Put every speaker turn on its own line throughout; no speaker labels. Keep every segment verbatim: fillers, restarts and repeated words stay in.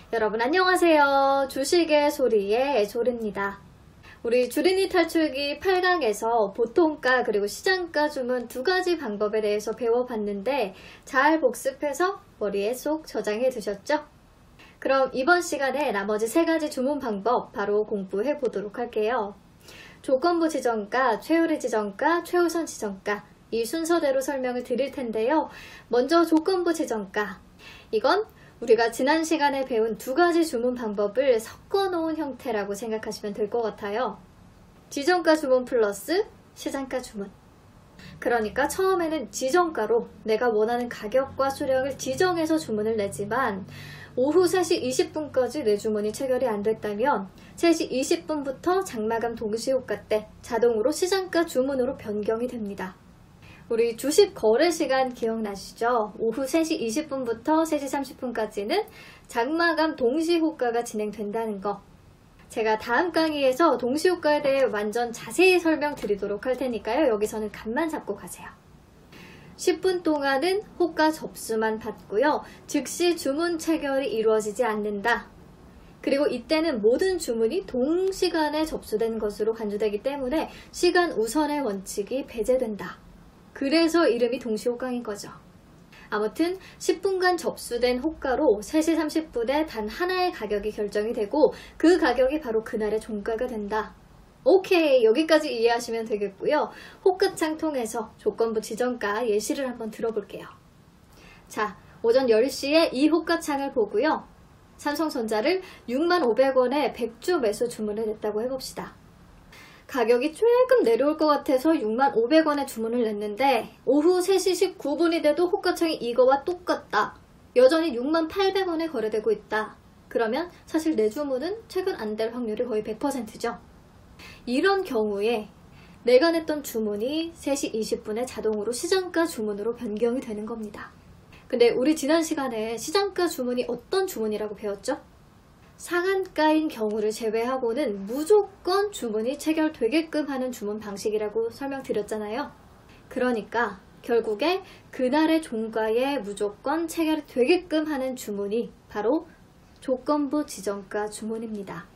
여러분 안녕하세요. 주식의 소리의 조리입니다. 우리 주린이 탈출기 팔 강에서 보통가 그리고 시장가 주문 두 가지 방법에 대해서 배워봤는데 잘 복습해서 머리에 쏙 저장해 두셨죠? 그럼 이번 시간에 나머지 세 가지 주문 방법 바로 공부해 보도록 할게요. 조건부 지정가, 최우리 지정가, 최우선 지정가 이 순서대로 설명을 드릴 텐데요. 먼저 조건부 지정가. 이건 우리가 지난 시간에 배운 두 가지 주문 방법을 섞어 놓은 형태라고 생각하시면 될 것 같아요. 지정가 주문 플러스 시장가 주문. 그러니까 처음에는 지정가로 내가 원하는 가격과 수량을 지정해서 주문을 내지만 오후 세 시 이십 분까지 내 주문이 체결이 안 됐다면 세 시 이십 분부터 장마감 동시효과 때 자동으로 시장가 주문으로 변경이 됩니다. 우리 주식 거래 시간 기억나시죠? 오후 세 시 이십 분부터 세 시 삼십 분까지는 장마감 동시효과가 진행된다는 거. 제가 다음 강의에서 동시효과에 대해 완전 자세히 설명드리도록 할 테니까요. 여기서는 감만 잡고 가세요. 십 분 동안은 호가 접수만 받고요. 즉시 주문 체결이 이루어지지 않는다. 그리고 이때는 모든 주문이 동시간에 접수된 것으로 간주되기 때문에 시간 우선의 원칙이 배제된다. 그래서 이름이 동시호가인 거죠. 아무튼 십 분간 접수된 호가로 세 시 삼십 분에 단 하나의 가격이 결정이 되고 그 가격이 바로 그날의 종가가 된다. 오케이, 여기까지 이해하시면 되겠고요. 호가창 통해서 조건부 지정가 예시를 한번 들어볼게요. 자, 오전 열 시에 이 호가창을 보고요. 삼성전자를 육만 오백 원에 백 주 매수 주문을 냈다고 해봅시다. 가격이 조금 내려올 것 같아서 육만 오백 원에 주문을 냈는데 오후 세 시 십구 분이 돼도 호가창이 이거와 똑같다. 여전히 육만 팔백 원에 거래되고 있다. 그러면 사실 내 주문은 체결 안 될 확률이 거의 백 퍼센트죠. 이런 경우에 내가 냈던 주문이 세 시 이십 분에 자동으로 시장가 주문으로 변경이 되는 겁니다. 근데 우리 지난 시간에 시장가 주문이 어떤 주문이라고 배웠죠? 상한가인 경우를 제외하고는 무조건 주문이 체결되게끔 하는 주문 방식이라고 설명드렸잖아요. 그러니까 결국에 그날의 종가에 무조건 체결되게끔 하는 주문이 바로 조건부 지정가 주문입니다.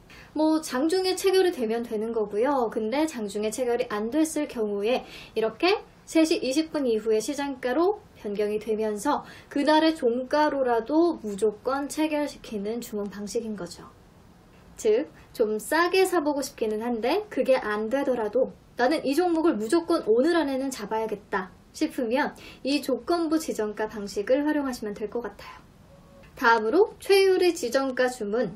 뭐 장중에 체결이 되면 되는 거고요. 근데 장중에 체결이 안 됐을 경우에 이렇게 세 시 이십 분 이후에 시장가로 변경이 되면서 그날의 종가로라도 무조건 체결시키는 주문 방식인 거죠. 즉, 좀 싸게 사보고 싶기는 한데 그게 안 되더라도 나는 이 종목을 무조건 오늘 안에는 잡아야겠다 싶으면 이 조건부 지정가 방식을 활용하시면 될 것 같아요. 다음으로 최유리 지정가 주문.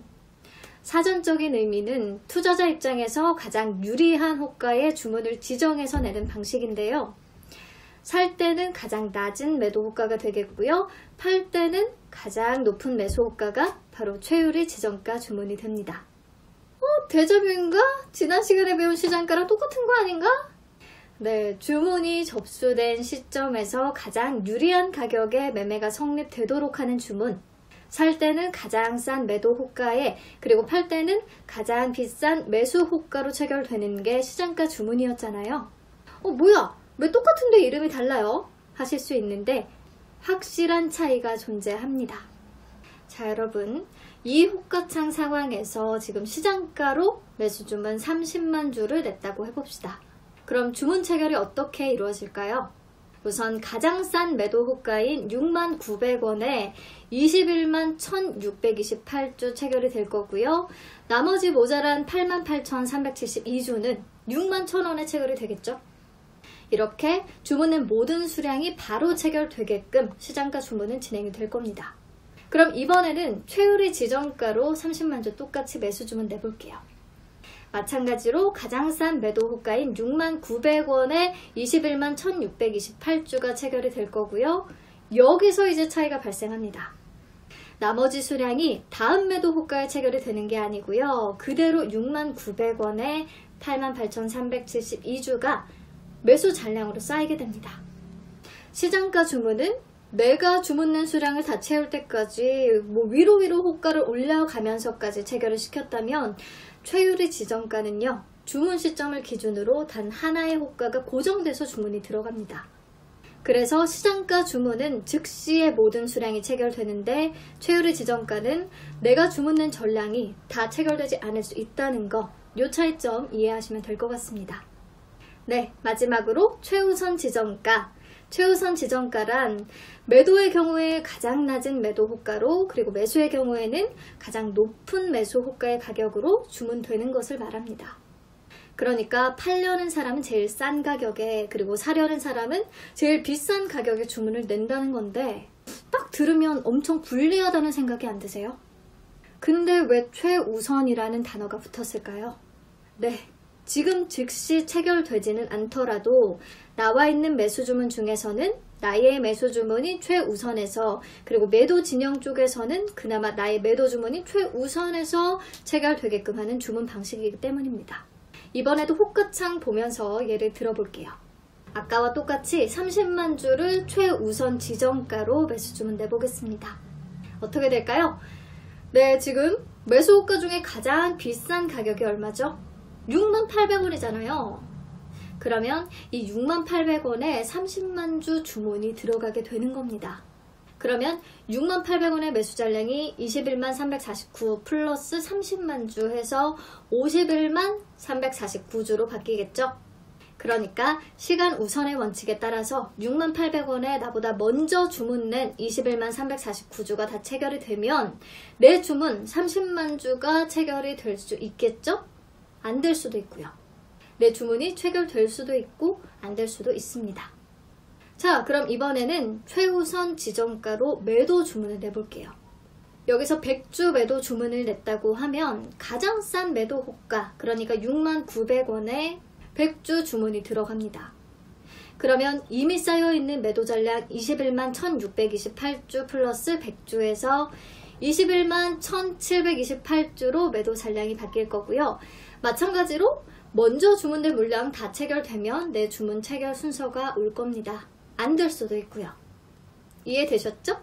사전적인 의미는 투자자 입장에서 가장 유리한 호가의 주문을 지정해서 내는 방식인데요. 살 때는 가장 낮은 매도 호가가 되겠고요. 팔 때는 가장 높은 매수 호가가 바로 최유리 지정가 주문이 됩니다. 어? 데자뷰인가? 지난 시간에 배운 시장가랑 똑같은 거 아닌가? 네, 주문이 접수된 시점에서 가장 유리한 가격에 매매가 성립되도록 하는 주문. 살 때는 가장 싼 매도 호가에 그리고 팔 때는 가장 비싼 매수 호가로 체결되는 게 시장가 주문이었잖아요. 어, 뭐야? 왜 똑같은데 이름이 달라요? 하실 수 있는데 확실한 차이가 존재합니다. 자, 여러분, 이 호가창 상황에서 지금 시장가로 매수 주문 삼십만 주를 냈다고 해봅시다. 그럼 주문 체결이 어떻게 이루어질까요? 우선 가장 싼 매도 호가인 육만 구백 원에 이십일만 천육백이십팔 주 체결이 될 거고요. 나머지 모자란 팔만 팔천삼백칠십이 주는 육만 천 원에 체결이 되겠죠. 이렇게 주문은 모든 수량이 바로 체결되게끔 시장가 주문은 진행이 될 겁니다. 그럼 이번에는 최유리 지정가로 삼십만 주 똑같이 매수 주문 내볼게요. 마찬가지로 가장 싼 매도 호가인 육만 구백 원에 이십일만 천육백이십팔 주가 체결이 될 거고요. 여기서 이제 차이가 발생합니다. 나머지 수량이 다음 매도 호가에 체결이 되는 게 아니고요. 그대로 육만 구백 원에 팔만 팔천삼백칠십이 주가 매수 잔량으로 쌓이게 됩니다. 시장가 주문은 내가 주문낸 수량을 다 채울 때까지 뭐 위로 위로 호가를 올려가면서까지 체결을 시켰다면 최유리 지정가는요. 주문 시점을 기준으로 단 하나의 호가가 고정돼서 주문이 들어갑니다. 그래서 시장가 주문은 즉시의 모든 수량이 체결되는데 최우리 지정가는 내가 주문낸 전량이 다 체결되지 않을 수 있다는 거, 요 차이점 이해하시면 될 것 같습니다. 네, 마지막으로 최우선 지정가. 최우선 지정가란 매도의 경우에 가장 낮은 매도 호가로, 그리고 매수의 경우에는 가장 높은 매수 호가의 가격으로 주문되는 것을 말합니다. 그러니까 팔려는 사람은 제일 싼 가격에, 그리고 사려는 사람은 제일 비싼 가격에 주문을 낸다는 건데, 딱 들으면 엄청 불리하다는 생각이 안 드세요? 근데 왜 최우선이라는 단어가 붙었을까요? 네, 지금 즉시 체결되지는 않더라도 나와 있는 매수 주문 중에서는 나의 매수 주문이 최우선에서, 그리고 매도 진영 쪽에서는 그나마 나의 매도 주문이 최우선에서 체결되게끔 하는 주문 방식이기 때문입니다. 이번에도 호가창 보면서 예를 들어볼게요. 아까와 똑같이 삼십만 주를 최우선 지정가로 매수 주문 내보겠습니다. 어떻게 될까요? 네, 지금 매수 호가 중에 가장 비싼 가격이 얼마죠? 육만 팔백 원이잖아요. 그러면 이 육만 팔백 원에 삼십만 주 주문이 들어가게 되는 겁니다. 그러면 육만 팔백 원의 매수 잔량이 이십일만 삼백사십구 플러스 삼십만 주 해서 오십일만 삼백사십구 주로 바뀌겠죠? 그러니까 시간 우선의 원칙에 따라서 육만 팔백 원에 나보다 먼저 주문 낸 이십일만 삼백사십구 주가 다 체결이 되면 내 주문 삼십만 주가 체결이 될 수 있겠죠? 안 될 수도 있고요. 내 주문이 체결될 수도 있고 안 될 수도 있습니다. 자, 그럼 이번에는 최우선 지정가로 매도 주문을 내볼게요. 여기서 백 주 매도 주문을 냈다고 하면 가장 싼 매도 호가, 그러니까 육만 구백 원에 백 주 주문이 들어갑니다. 그러면 이미 쌓여있는 매도 잔량 이십일만 천육백이십팔 주 플러스 백 주에서 이십일만 천칠백이십팔 주로 매도 잔량이 바뀔 거고요. 마찬가지로 먼저 주문된 물량 다 체결되면 내 주문 체결 순서가 올 겁니다. 안 될 수도 있고요. 이해되셨죠?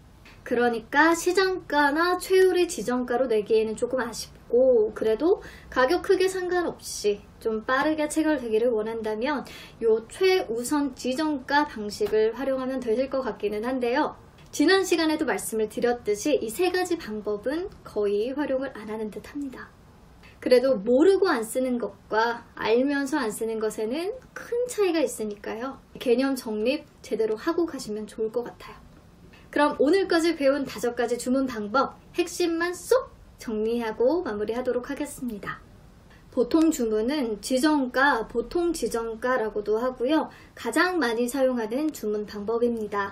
그러니까 시장가나 최우리 지정가로 내기에는 조금 아쉽고, 그래도 가격 크게 상관없이 좀 빠르게 체결되기를 원한다면 요 최우선 지정가 방식을 활용하면 되실 것 같기는 한데요. 지난 시간에도 말씀을 드렸듯이 이 세 가지 방법은 거의 활용을 안 하는 듯 합니다. 그래도 모르고 안 쓰는 것과 알면서 안 쓰는 것에는 큰 차이가 있으니까요. 개념 정립 제대로 하고 가시면 좋을 것 같아요. 그럼 오늘까지 배운 다섯 가지 주문 방법 핵심만 쏙 정리하고 마무리하도록 하겠습니다. 보통 주문은 지정가, 보통 지정가라고도 하고요. 가장 많이 사용하는 주문 방법입니다.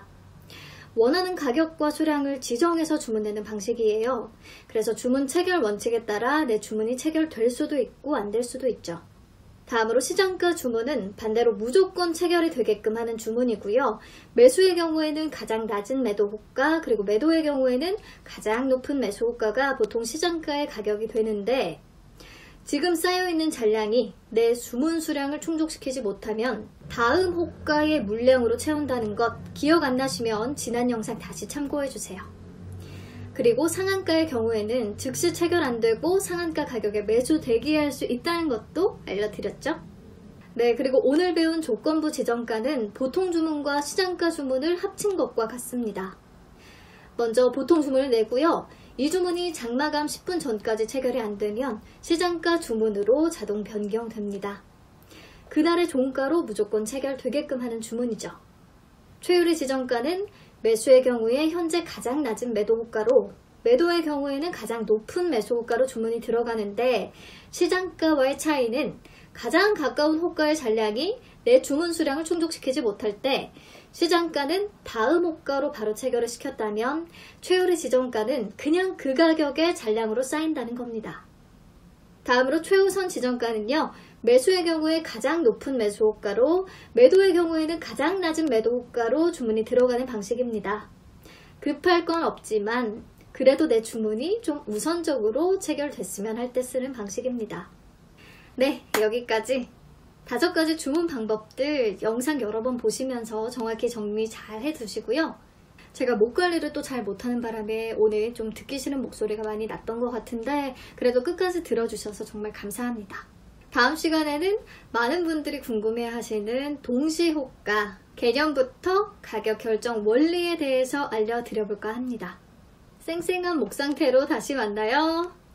원하는 가격과 수량을 지정해서 주문내는 방식이에요. 그래서 주문 체결 원칙에 따라 내 주문이 체결될 수도 있고 안 될 수도 있죠. 다음으로 시장가 주문은 반대로 무조건 체결이 되게끔 하는 주문이고요. 매수의 경우에는 가장 낮은 매도 호가, 그리고 매도의 경우에는 가장 높은 매수 호가가 보통 시장가의 가격이 되는데, 지금 쌓여있는 잔량이 내 주문 수량을 충족시키지 못하면 다음 호가의 물량으로 채운다는 것 기억 안 나시면 지난 영상 다시 참고해주세요. 그리고 상한가의 경우에는 즉시 체결 안 되고 상한가 가격에 매수 대기할 수 있다는 것도 알려드렸죠? 네, 그리고 오늘 배운 조건부 지정가는 보통 주문과 시장가 주문을 합친 것과 같습니다. 먼저 보통 주문을 내고요. 이 주문이 장마감 십 분 전까지 체결이 안 되면 시장가 주문으로 자동 변경됩니다. 그날의 종가로 무조건 체결되게끔 하는 주문이죠. 최우리 지정가는 매수의 경우에 현재 가장 낮은 매도 호가로, 매도의 경우에는 가장 높은 매수 호가로 주문이 들어가는데, 시장가와의 차이는 가장 가까운 호가의 잔량이 내 주문 수량을 충족시키지 못할 때 시장가는 다음 호가로 바로 체결을 시켰다면 최우리 지정가는 그냥 그 가격의 잔량으로 쌓인다는 겁니다. 다음으로 최우선 지정가는요. 매수의 경우에 가장 높은 매수 호가로, 매도의 경우에는 가장 낮은 매도 호가로 주문이 들어가는 방식입니다. 급할 건 없지만 그래도 내 주문이 좀 우선적으로 체결됐으면 할 때 쓰는 방식입니다. 네, 여기까지 다섯 가지 주문 방법들 영상 여러 번 보시면서 정확히 정리 잘 해두시고요. 제가 목 관리를 또 잘 못하는 바람에 오늘 좀 듣기 싫은 목소리가 많이 났던 것 같은데 그래도 끝까지 들어주셔서 정말 감사합니다. 다음 시간에는 많은 분들이 궁금해하시는 동시호가 개념부터 가격 결정 원리에 대해서 알려드려볼까 합니다. 쌩쌩한 목 상태로 다시 만나요.